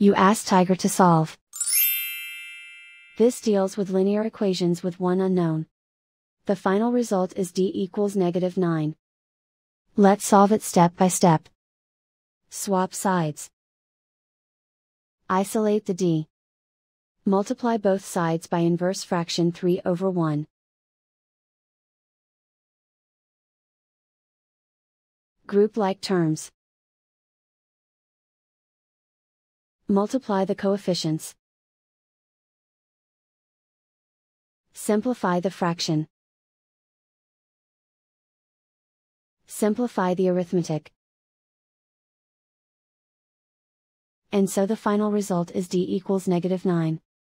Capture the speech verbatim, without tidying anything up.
You ask Tiger to solve. This deals with linear equations with one unknown. The final result is d equals negative nine. Let's solve it step by step. Swap sides. Isolate the d. Multiply both sides by inverse fraction three over one. Group like terms. Multiply the coefficients. Simplify the fraction. Simplify the arithmetic. And so the final result is d equals negative nine.